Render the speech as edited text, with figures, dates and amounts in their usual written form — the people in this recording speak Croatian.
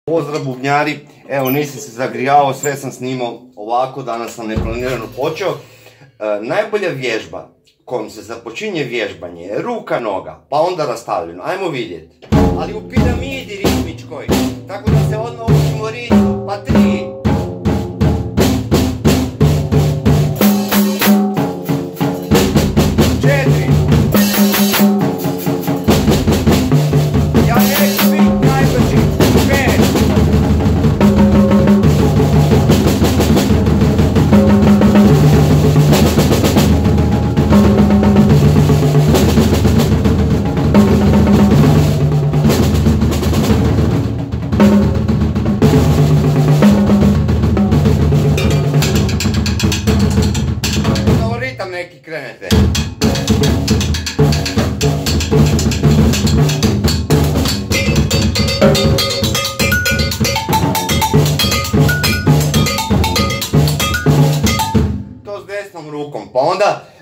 Pozdrav bubnjari, evo nisam se zagrijao, sve sam snimao ovako, danas sam neplanirano počeo. Najbolja vježba kojom se započinje vježbanje je ruka, noga, pa onda rastavljeno, ajmo vidjeti. Ali u piramidi ritmičkoj, tako da se odmah učimo ritmu, pa 3. Neki krenete. To s desnom rukom, pa onda